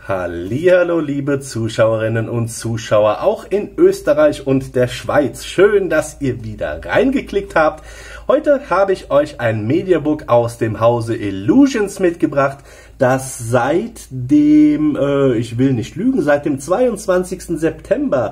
Hallihallo, liebe Zuschauerinnen und Zuschauer, auch in Österreich und der Schweiz. Schön, dass ihr wieder reingeklickt habt. Heute habe ich euch ein Mediabook aus dem Hause Illusions mitgebracht, das seit dem, ich will nicht lügen, seit dem 22. September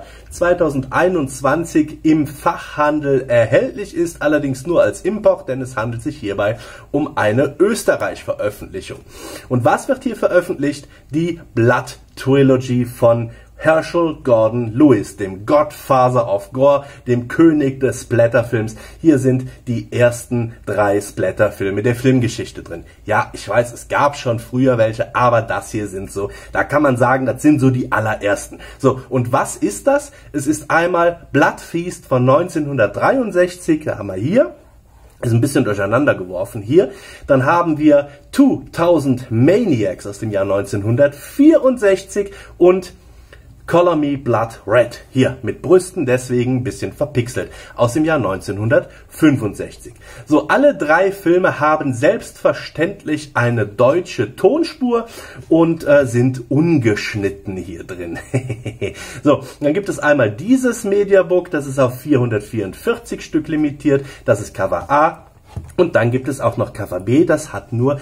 2021 im Fachhandel erhältlich ist, allerdings nur als Import, denn es handelt sich hierbei um eine Österreich-Veröffentlichung. Und was wird hier veröffentlicht? Die Blood Trilogy von Herschel Gordon Lewis, dem Godfather of Gore, dem König des Splatterfilms. Hier sind die ersten 3 Splatterfilme der Filmgeschichte drin. Ja, ich weiß, es gab schon früher welche, aber das hier sind so, da kann man sagen, das sind so die allerersten. So, und was ist das? Es ist einmal Blood Feast von 1963, da haben wir hier. Ist ein bisschen durcheinander geworfen hier. Dann haben wir 2000 Maniacs aus dem Jahr 1964 und Color Me Blood Red, hier mit Brüsten, deswegen ein bisschen verpixelt, aus dem Jahr 1965. So, alle 3 Filme haben selbstverständlich eine deutsche Tonspur und sind ungeschnitten hier drin. So, dann gibt es einmal dieses Mediabook, das ist auf 444 Stück limitiert, das ist Cover A. Und dann gibt es auch noch Cover B, das hat nur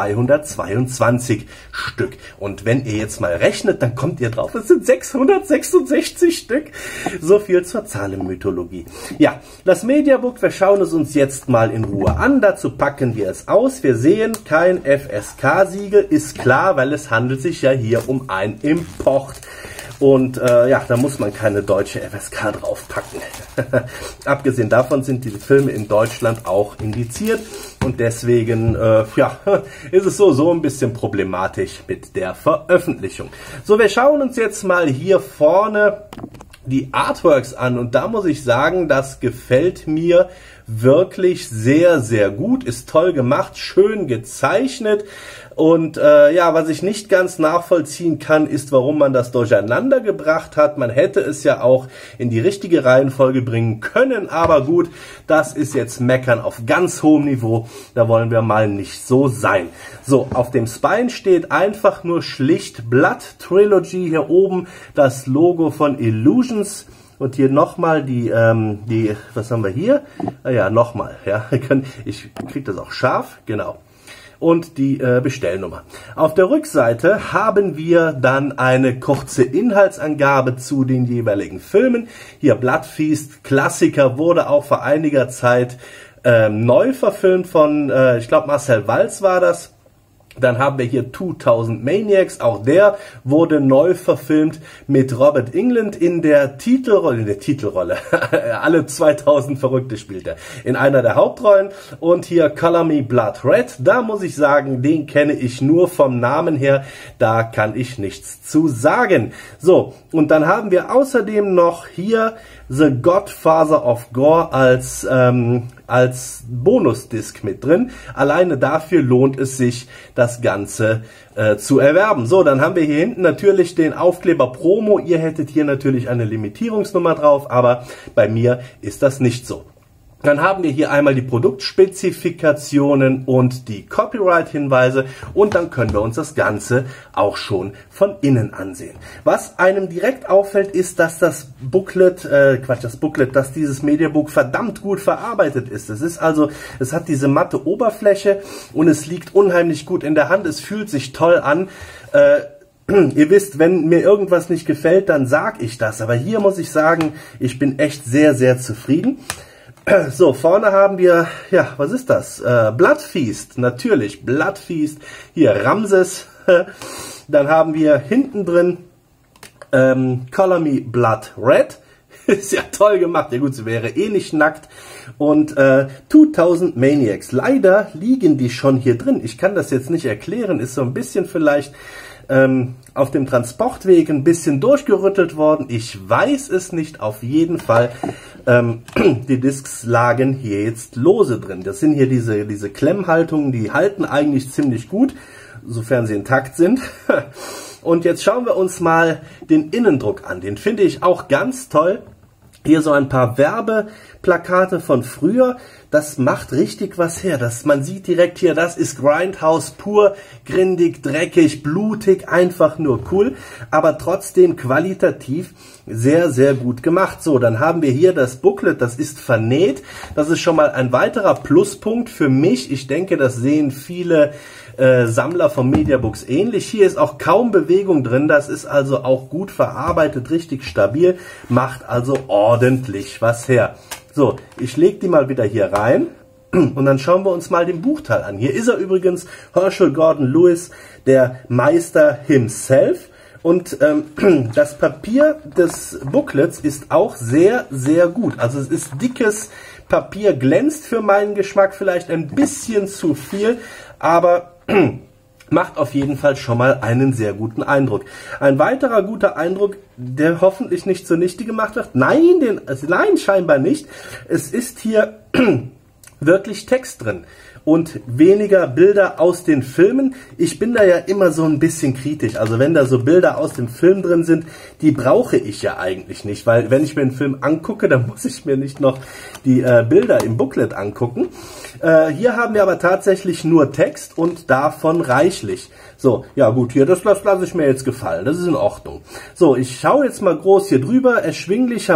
222 Stück. Und wenn ihr jetzt mal rechnet, dann kommt ihr drauf, es sind 666 Stück. So viel zur Zahlenmythologie. Ja, das Mediabook, wir schauen es uns jetzt mal in Ruhe an. Dazu packen wir es aus. Wir sehen kein FSK-Siegel, ist klar, weil es handelt sich ja hier um ein Import. Und ja, da muss man keine deutsche FSK draufpacken. Abgesehen davon sind diese Filme in Deutschland auch indiziert und deswegen ja, ist es so ein bisschen problematisch mit der Veröffentlichung. So, wir schauen uns jetzt mal hier vorne die Artworks an und da muss ich sagen, das gefällt mir wirklich sehr, sehr gut, ist toll gemacht, schön gezeichnet. Und ja, was ich nicht ganz nachvollziehen kann, ist, warum man das durcheinander gebracht hat. Man hätte es ja auch in die richtige Reihenfolge bringen können, aber gut, das ist jetzt Meckern auf ganz hohem Niveau. Da wollen wir mal nicht so sein. So, auf dem Spine steht einfach nur schlicht Blood Trilogy, hier oben das Logo von Illusions. Und hier nochmal die, was haben wir hier? Ah ja, nochmal, ja, ich kriege das auch scharf, genau. Und die Bestellnummer. Auf der Rückseite haben wir dann eine kurze Inhaltsangabe zu den jeweiligen Filmen. Hier Blood Feast, Klassiker, wurde auch vor einiger Zeit neu verfilmt von, ich glaube Marcel Walz war das. Dann haben wir hier 2000 Maniacs, auch der wurde neu verfilmt mit Robert Englund in der Titelrolle, alle 2000 Verrückte spielt er, in einer der Hauptrollen. Und hier Color Me Blood Red, da muss ich sagen, den kenne ich nur vom Namen her, da kann ich nichts zu sagen. So, und dann haben wir außerdem noch hier The Godfather of Gore als Bonusdisk mit drin. Alleine dafür lohnt es sich, das Ganze zu erwerben. So, dann haben wir hier hinten natürlich den Aufkleber Promo. Ihr hättet hier natürlich eine Limitierungsnummer drauf, aber bei mir ist das nicht so. Dann haben wir hier einmal die Produktspezifikationen und die Copyright-Hinweise und dann können wir uns das Ganze auch schon von innen ansehen. Was einem direkt auffällt, ist, dass das Booklet, dass dieses Mediabook verdammt gut verarbeitet ist. Es ist also, es hat diese matte Oberfläche und es liegt unheimlich gut in der Hand. Es fühlt sich toll an. Ihr wisst, wenn mir irgendwas nicht gefällt, dann sage ich das. Aber hier muss ich sagen, ich bin echt sehr, sehr zufrieden. So, vorne haben wir, ja, was ist das? Blood Feast, natürlich, Blood Feast. Hier Ramses. Dann haben wir hinten drin Color Me Blood Red. Ist ja toll gemacht. Ja gut, sie wäre eh nicht nackt. Und 2000 Maniacs. Leider liegen die schon hier drin. Ich kann das jetzt nicht erklären. Ist so ein bisschen vielleicht auf dem Transportweg ein bisschen durchgerüttelt worden. Ich weiß es nicht. Auf jeden Fall. Die Discs lagen hier jetzt lose drin. Das sind hier diese Klemmhaltungen, die halten eigentlich ziemlich gut, sofern sie intakt sind. Und jetzt schauen wir uns mal den Innendruck an. Den finde ich auch ganz toll. Hier so ein paar Werbeplakate von früher. das macht richtig was her. Man sieht direkt hier, das ist Grindhouse pur, grindig, dreckig, blutig, einfach nur cool, aber trotzdem qualitativ sehr, sehr gut gemacht. So, dann haben wir hier das Booklet, das ist vernäht. Das ist schon mal ein weiterer Pluspunkt für mich. Ich denke, das sehen viele Sammler von Mediabooks ähnlich. Hier ist auch kaum Bewegung drin, das ist also auch gut verarbeitet, richtig stabil, macht also ordentlich was her. So, ich lege die mal wieder hier rein und dann schauen wir uns mal den Buchteil an. Hier ist er übrigens, Herschel Gordon Lewis, der Meister himself. Und das Papier des Booklets ist auch sehr, sehr gut. Also es ist dickes Papier, glänzt für meinen Geschmack vielleicht ein bisschen zu viel, aber macht auf jeden Fall schon mal einen sehr guten Eindruck. Ein weiterer guter Eindruck, der hoffentlich nicht zunichte gemacht wird. Nein, nein, scheinbar nicht. Es ist hier wirklich Text drin und weniger Bilder aus den Filmen. Ich bin da ja immer so ein bisschen kritisch. Also wenn da so Bilder aus dem Film drin sind, die brauche ich ja eigentlich nicht, weil wenn ich mir einen Film angucke, dann muss ich mir nicht noch die Bilder im Booklet angucken. Hier haben wir aber tatsächlich nur Text und davon reichlich. So, ja gut, hier, das lasse ich mir jetzt gefallen, das ist in Ordnung. So, ich schaue jetzt mal groß hier drüber, erschwingliche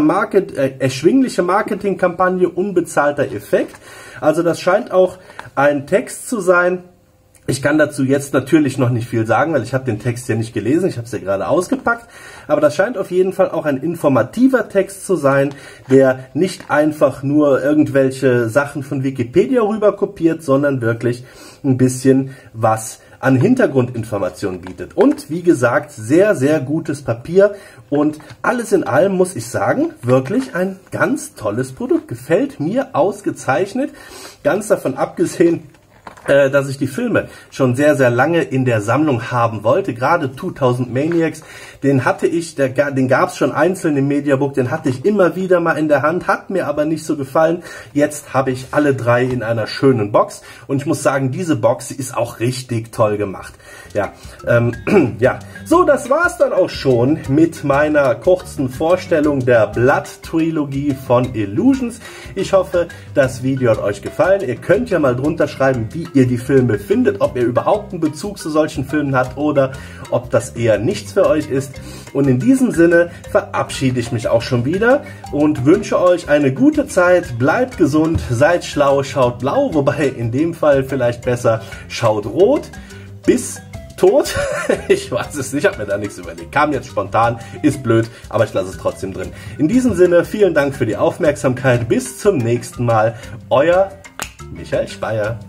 Marketingkampagne, unbezahlter Effekt. Also das scheint auch ein Text zu sein. Ich kann dazu jetzt natürlich noch nicht viel sagen, weil ich habe den Text ja nicht gelesen, ich habe es ja gerade ausgepackt. Aber das scheint auf jeden Fall auch ein informativer Text zu sein, der nicht einfach nur irgendwelche Sachen von Wikipedia rüber kopiert, sondern wirklich ein bisschen was an Hintergrundinformationen bietet. Und wie gesagt, sehr, sehr gutes Papier und alles in allem muss ich sagen, wirklich ein ganz tolles Produkt. Gefällt mir ausgezeichnet, ganz davon abgesehen, dass ich die Filme schon sehr, sehr lange in der Sammlung haben wollte. Gerade 2000 Maniacs, den hatte ich, den gab es schon einzeln im Mediabook, den hatte ich immer wieder mal in der Hand, hat mir aber nicht so gefallen. Jetzt habe ich alle drei in einer schönen Box und ich muss sagen, diese Box ist auch richtig toll gemacht. Ja, ja. So, das war's dann auch schon mit meiner kurzen Vorstellung der Blood-Trilogie von Illusions. Ich hoffe, das Video hat euch gefallen. Ihr könnt ja mal drunter schreiben, wie ihr die Filme findet, ob ihr überhaupt einen Bezug zu solchen Filmen habt oder ob das eher nichts für euch ist. Und in diesem Sinne verabschiede ich mich auch schon wieder und wünsche euch eine gute Zeit. Bleibt gesund, seid schlau, schaut blau, wobei in dem Fall vielleicht besser schaut rot. Bis tot? Ich weiß es nicht, ich habe mir da nichts überlegt. Kam jetzt spontan, ist blöd, aber ich lasse es trotzdem drin. In diesem Sinne, vielen Dank für die Aufmerksamkeit. Bis zum nächsten Mal. Euer Michael Speyer.